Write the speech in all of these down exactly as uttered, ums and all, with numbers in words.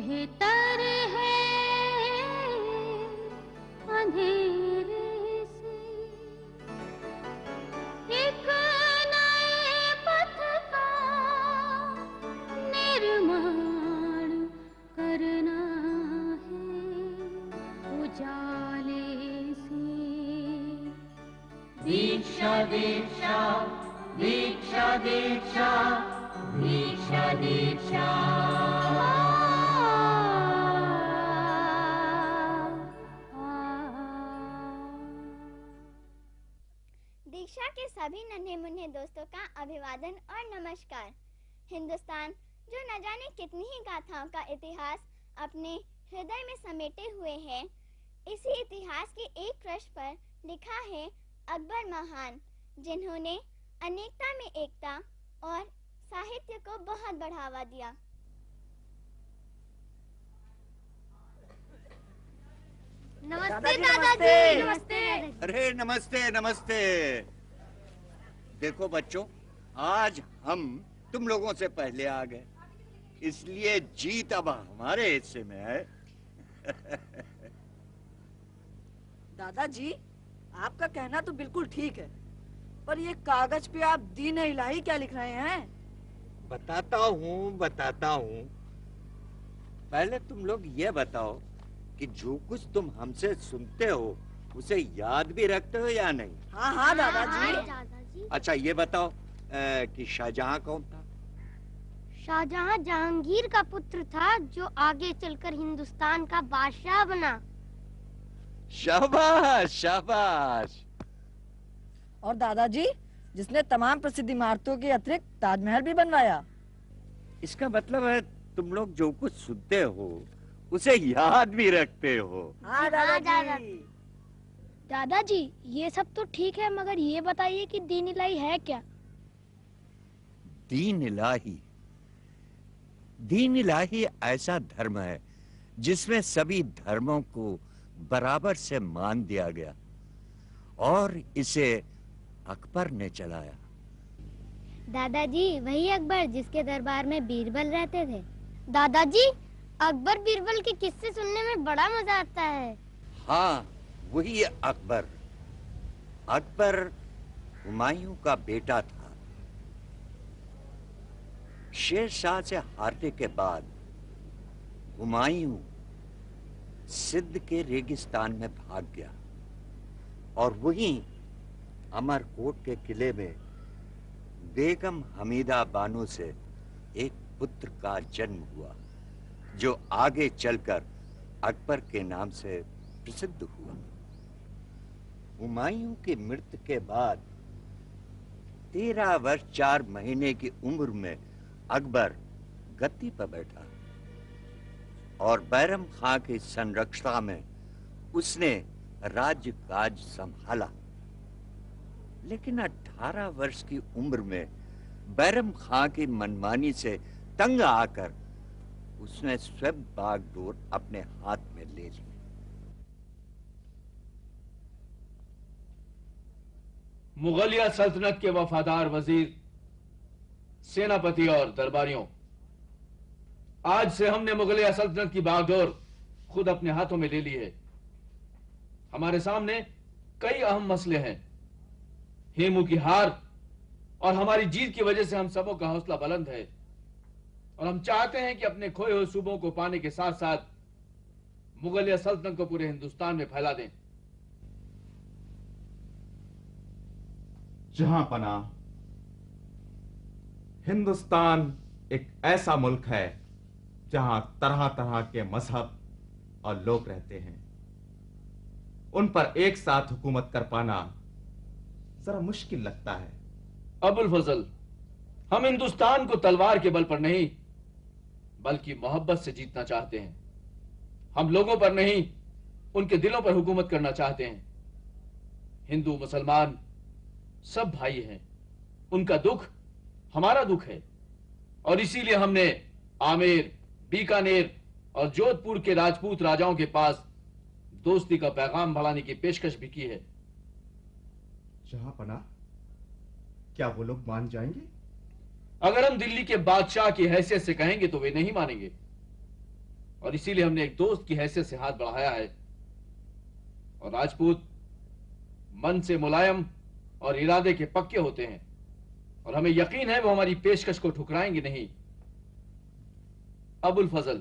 बेहतर है अंधेरे से एक नए पथ का निर्माण करना है उजाले से। दीक्षा दीक्षा दीक्षा दीक्षा दीक्षा दीक्षा। दीक्षा के सभी नन्हे मुन्ने दोस्तों का अभिवादन और नमस्कार। हिंदुस्तान जो न जाने कितनी ही गाथाओं का इतिहास अपने हृदय में समेटे हुए है, इसी इतिहास के एक पृष्ठ पर लिखा है अकबर महान, जिन्होंने अनेकता में एकता और साहित्य को बहुत बढ़ावा दिया। नमस्ते दादाजी। नमस्ते। अरे नमस्ते नमस्ते। देखो बच्चों, आज हम तुम लोगों से पहले आ गए, इसलिए जीत अब हमारे हिस्से में है। दादाजी, आपका कहना तो बिल्कुल ठीक है, पर ये कागज पे आप दीन इलाही क्या लिख रहे हैं? बताता हूँ बताता हूँ। पहले तुम लोग ये बताओ कि जो कुछ तुम हमसे सुनते हो उसे याद भी रखते हो या नहीं? हाँ हाँ दादाजी। अच्छा ये बताओ आ, कि शाहजहां कौन था? शाहजहां जहांगीर का पुत्र था जो आगे चलकर हिंदुस्तान का बादशाह बना। शाबाश शाबाश। और दादाजी, जिसने तमाम प्रसिद्ध इमारतों के अतिरिक्त ताजमहल भी बनवाया। इसका मतलब है तुम लोग जो कुछ सुनते हो उसे याद भी रखते हो। हाँ दादाजी। दादाजी, ये सब तो ठीक है, मगर ये बताइए कि दीन इलाही है क्या? दीन इलाही दीन इलाही ऐसा धर्म है जिसमें सभी धर्मों को बराबर से मान दिया गया और इसे अकबर ने चलाया। दादाजी, वही अकबर जिसके दरबार में बीरबल रहते थे। दादाजी, अकबर बीरबल के किस्से सुनने में बड़ा मजा आता है। हाँ, वही अकबर। अकबर हुमायूं का बेटा था। शेर शाह से हारने के बाद हुमायूं सिंध के रेगिस्तान में भाग गया और वहीं अमरकोट के किले में बेगम हमीदा बानो से एक पुत्र का जन्म हुआ जो आगे चलकर अकबर के नाम से प्रसिद्ध हुआ। हुमायूं की मृत्यु के बाद तेरह वर्ष चार महीने की उम्र में अकबर गद्दी पर बैठा और बैरम खां की संरक्षणा में उसने राज्य काज संभाला। लेकिन अठारह वर्ष की उम्र में बैरम खां की मनमानी से तंग आकर उसने स्वयं बागडोर अपने हाथ में ले ली। मुगलिया सल्तनत के वफादार वजीर, सेनापति और दरबारियों, आज से हमने मुगलिया सल्तनत की बागडोर खुद अपने हाथों में ले ली है। हमारे सामने कई अहम मसले हैं। हेमू की हार और हमारी जीत की वजह से हम सबों का हौसला बुलंद है और हम चाहते हैं कि अपने खोए हुए सूबों को पाने के साथ साथ मुगलिया सल्तनत को पूरे हिंदुस्तान में फैला दें। जहां पना, हिंदुस्तान एक ऐसा मुल्क है जहां तरह तरह के मजहब और लोग रहते हैं। उन पर एक साथ हुकूमत कर पाना जरा मुश्किल लगता है। अबुल फजल, हम हिंदुस्तान को तलवार के बल पर नहीं बल्कि मोहब्बत से जीतना चाहते हैं। हम लोगों पर नहीं, उनके दिलों पर हुकूमत करना चाहते हैं। हिंदू मुसलमान सब भाई हैं। उनका दुख हमारा दुख है और इसीलिए हमने आमेर, बीकानेर और जोधपुर के राजपूत राजाओं के पास दोस्ती का पैगाम बढ़ाने की पेशकश भी की है। जहां पना, क्या वो लोग मान जाएंगे? अगर हम दिल्ली के बादशाह की हैसियत से कहेंगे तो वे नहीं मानेंगे। और इसीलिए हमने एक दोस्त की हैसियत से हाथ बढ़ाया है। और राजपूत मन से मुलायम और इरादे के पक्के होते हैं, और हमें यकीन है वो हमारी पेशकश को ठुकराएंगे नहीं। अबुल फजल,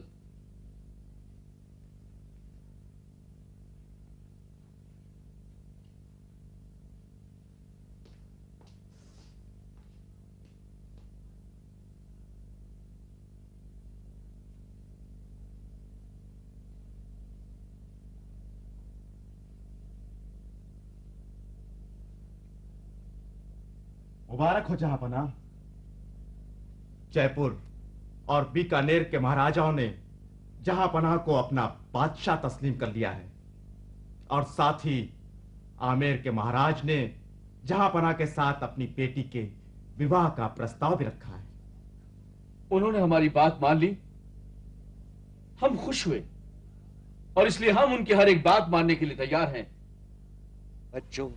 मुबारक हो जहांपनाह। जयपुर और बीकानेर के महाराजाओं ने जहांपनाह को अपना बादशाह तस्लीम कर लिया है, और साथ ही आमेर के महाराज ने जहांपनाह के साथ अपनी बेटी के विवाह का प्रस्ताव भी रखा है। उन्होंने हमारी बात मान ली, हम खुश हुए, और इसलिए हम उनकी हर एक बात मानने के लिए तैयार हैं। बच्चों,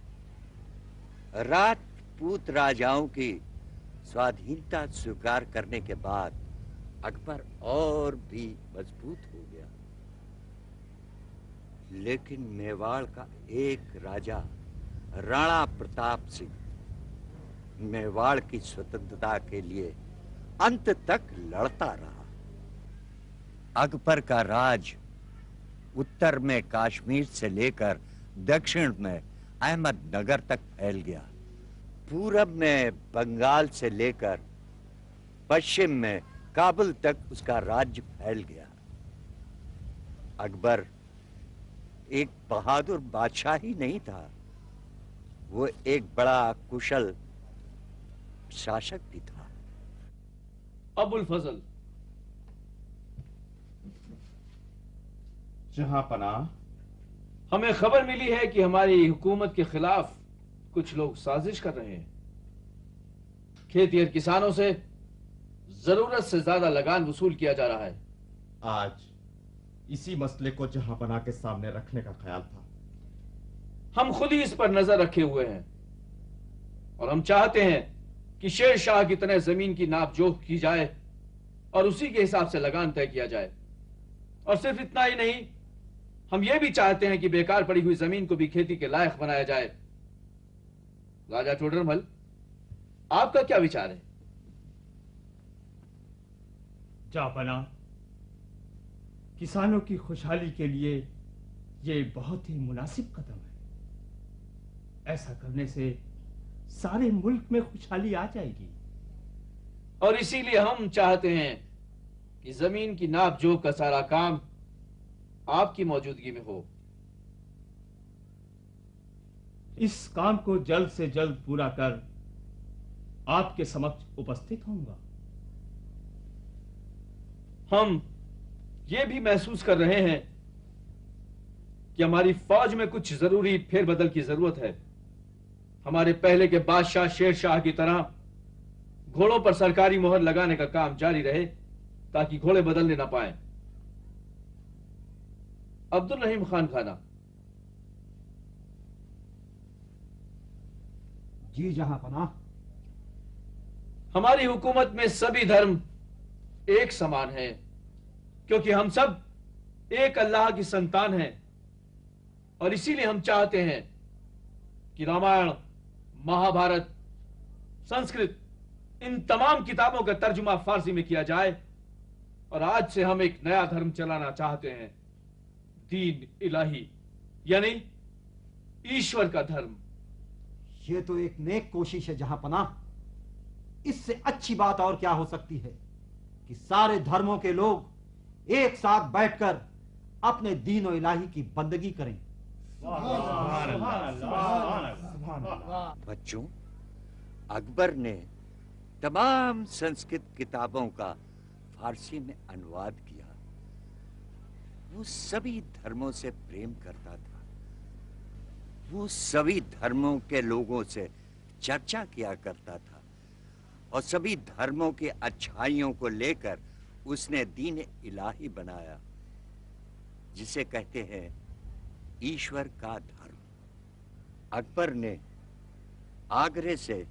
राजपूत राजाओं की स्वाधीनता स्वीकार करने के बाद अकबर और भी मजबूत हो गया, लेकिन मेवाड़ का एक राजा राणा प्रताप सिंह मेवाड़ की स्वतंत्रता के लिए अंत तक लड़ता रहा। अकबर का राज उत्तर में कश्मीर से लेकर दक्षिण में अहमदनगर तक फैल गया, पूरब में बंगाल से लेकर पश्चिम में काबुल तक उसका राज्य फैल गया। अकबर एक बहादुर बादशाह ही नहीं था, वो एक बड़ा कुशल शासक भी था। अबुल फजल, जहांपनाह, हमें खबर मिली है कि हमारी हुकूमत के खिलाफ कुछ लोग साजिश कर रहे हैं। खेती और किसानों से जरूरत से ज्यादा लगान वसूल किया जा रहा है। आज इसी मसले को जहांपनाह के सामने रखने का ख्याल था। हम खुद ही इस पर नजर रखे हुए हैं, और हम चाहते हैं कि शेर शाह की तरह जमीन की नाप जोख की जाए और उसी के हिसाब से लगान तय किया जाए। और सिर्फ इतना ही नहीं, हम यह भी चाहते हैं कि बेकार पड़ी हुई जमीन को भी खेती के लायक बनाया जाए। राजा टोडरमल, आपका क्या विचार है? जहांपनाह, किसानों की खुशहाली के लिए यह बहुत ही मुनासिब कदम है। ऐसा करने से सारे मुल्क में खुशहाली आ जाएगी। और इसीलिए हम चाहते हैं कि जमीन की नाप जोख का सारा काम आपकी मौजूदगी में हो। इस काम को जल्द से जल्द पूरा कर आपके समक्ष उपस्थित होऊंगा। हम ये भी महसूस कर रहे हैं कि हमारी फौज में कुछ जरूरी फेरबदल की जरूरत है। हमारे पहले के बादशाह शेर शाह की तरह घोड़ों पर सरकारी मोहर लगाने का काम जारी रहे, ताकि घोड़े बदलने ना पाए। अब्दुल रहीम खान खाना। जी जहांपनाह। हमारी हुकूमत में सभी धर्म एक समान है, क्योंकि हम सब एक अल्लाह की संतान हैं। और इसीलिए हम चाहते हैं कि रामायण, महाभारत, संस्कृत, इन तमाम किताबों का तर्जुमा फारसी में किया जाए। और आज से हम एक नया धर्म चलाना चाहते हैं, दीन इलाही, यानी ईश्वर का धर्म। ये तो एक नेक कोशिश है जहांपनाह। इससे अच्छी बात और क्या हो सकती है कि सारे धर्मों के लोग एक साथ बैठकर अपने दीन और इलाही की बंदगी करें। बच्चों, अकबर ने तमाम संस्कृत किताबों का फारसी में अनुवाद किया। वो सभी धर्मों से प्रेम करता था। वो सभी धर्मों के लोगों से चर्चा किया करता था, और सभी धर्मों की अच्छाइयों को लेकर उसने दीन इलाही बनाया, जिसे कहते हैं ईश्वर का धर्म। अकबर ने आगरे से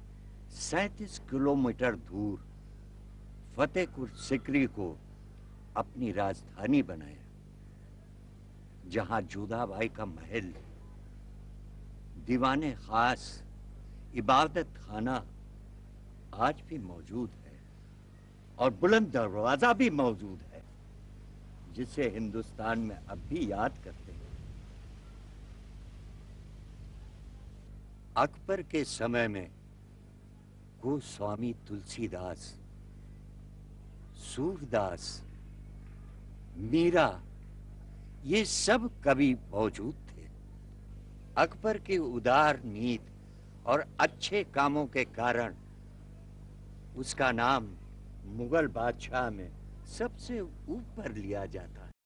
सैंतीस किलोमीटर दूर फतेहपुर सिकरी को अपनी राजधानी बनाया, जहां जोधाबाई का महल, दीवाने खास, इबादत खाना आज भी मौजूद है और बुलंद दरवाजा भी मौजूद है, जिसे हिंदुस्तान में अब भी याद करते हैं। अकबर के समय में गोस्वामी तुलसीदास, सूरदास, मीरा, ये सब कवि मौजूद थे। अकबर की उदार नीति और अच्छे कामों के कारण उसका नाम मुगल बादशाह में सबसे ऊपर लिया जाता है।